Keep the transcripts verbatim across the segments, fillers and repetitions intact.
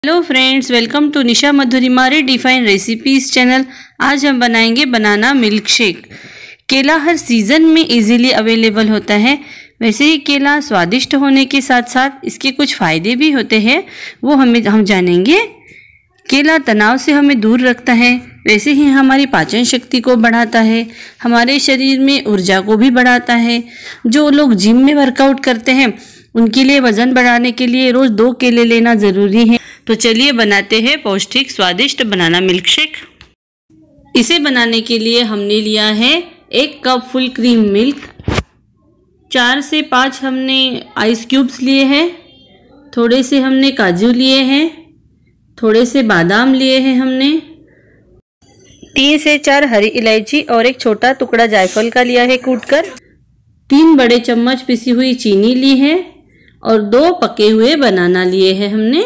Hello friends, welcome to Nisha Madhurima define recipes channel. आज हम बनाएंगे बनाना मिल्क शेक। केला हर सीज़न में इजीली अवेलेबल होता है। वैसे ही केला स्वादिष्ट होने के साथ साथ इसके कुछ फ़ायदे भी होते हैं, वो हमें हम जानेंगे। केला तनाव से हमें दूर रखता है, वैसे ही हमारी पाचन शक्ति को बढ़ाता है, हमारे शरीर में ऊर्जा को भी बढ़ाता है। जो लोग जिम में वर्कआउट करते हैं उनके लिए वज़न बढ़ाने के लिए रोज़ दो केले लेना ज़रूरी है। तो चलिए बनाते हैं पौष्टिक स्वादिष्ट बनाना मिल्क शेक। इसे बनाने के लिए हमने लिया है एक कप फुल क्रीम मिल्क, चार से पाँच हमने आइस क्यूब्स लिए हैं, थोड़े से हमने काजू लिए हैं, थोड़े से बादाम लिए हैं हमने, तीन से चार हरी इलायची और एक छोटा टुकड़ा जायफल का लिया है कूटकर, तीन बड़े चम्मच पिसी हुई चीनी ली है और दो पके हुए बनाना लिए हैं हमने।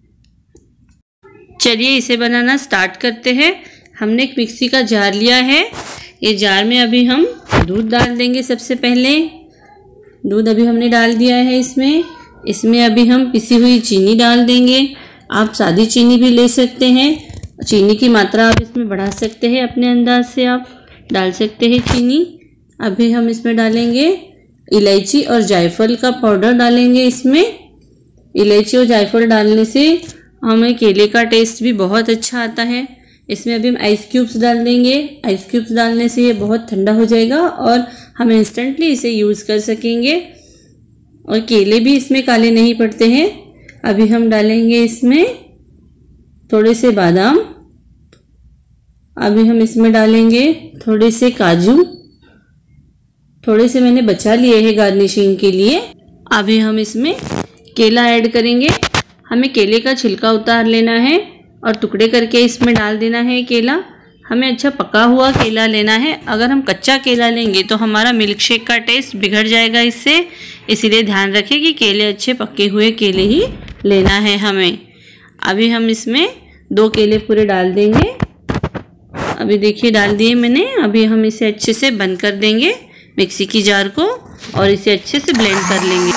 चलिए इसे बनाना स्टार्ट करते हैं। हमने एक मिक्सी का जार लिया है। ये जार में अभी हम दूध डाल देंगे। सबसे पहले दूध अभी हमने डाल दिया है इसमें। इसमें अभी हम पिसी हुई चीनी डाल देंगे। आप सादी चीनी भी ले सकते हैं, चीनी की मात्रा आप इसमें बढ़ा सकते हैं, अपने अंदाज से आप डाल सकते हैं चीनी। अभी हम इसमें डालेंगे इलायची और जायफल का पाउडर डालेंगे इसमें। इलायची और जायफल डालने से हमें केले का टेस्ट भी बहुत अच्छा आता है। इसमें अभी हम आइस क्यूब्स डाल देंगे। आइस क्यूब्स डालने से ये बहुत ठंडा हो जाएगा और हम इंस्टेंटली इसे यूज़ कर सकेंगे और केले भी इसमें काले नहीं पड़ते हैं। अभी हम डालेंगे इसमें थोड़े से बादाम, अभी हम इसमें डालेंगे थोड़े से काजू, थोड़े से मैंने बचा लिए हैं गार्निशिंग के लिए। अभी हम इसमें केला ऐड करेंगे। हमें केले का छिलका उतार लेना है और टुकड़े करके इसमें डाल देना है केला। हमें अच्छा पका हुआ केला लेना है। अगर हम कच्चा केला लेंगे तो हमारा मिल्क शेक का टेस्ट बिगड़ जाएगा इससे, इसीलिए ध्यान रखें कि केले अच्छे पके हुए केले ही लेना है हमें। अभी हम इसमें दो केले पूरे डाल देंगे। अभी देखिए डाल दिए मैंने। अभी हम इसे अच्छे से बंद कर देंगे मिक्सी की जार को और इसे अच्छे से ब्लेंड कर लेंगे।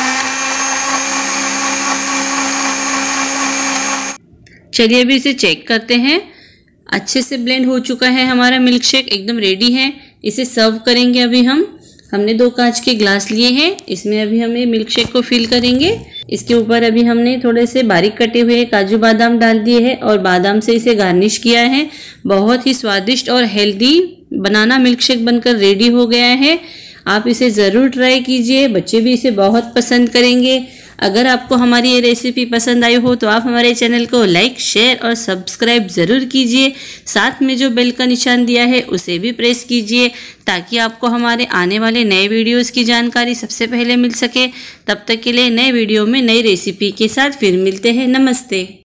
चलिए अभी इसे चेक करते हैं। अच्छे से ब्लेंड हो चुका है हमारा मिल्क शेक, एकदम रेडी है। इसे सर्व करेंगे। अभी हम हमने दो कांच के ग्लास लिए हैं, इसमें अभी हमें मिल्क शेक को फिल करेंगे। इसके ऊपर अभी हमने थोड़े से बारीक कटे हुए काजू बादाम डाल दिए हैं और बादाम से इसे गार्निश किया है। बहुत ही स्वादिष्ट और हेल्दी बनाना मिल्क शेक बनकर रेडी हो गया है। आप इसे ज़रूर ट्राई कीजिए, बच्चे भी इसे बहुत पसंद करेंगे। अगर आपको हमारी ये रेसिपी पसंद आई हो तो आप हमारे चैनल को लाइक, शेयर और सब्सक्राइब ज़रूर कीजिए। साथ में जो बेल का निशान दिया है उसे भी प्रेस कीजिए ताकि आपको हमारे आने वाले नए वीडियोस की जानकारी सबसे पहले मिल सके। तब तक के लिए नए वीडियो में नई रेसिपी के साथ फिर मिलते हैं। नमस्ते।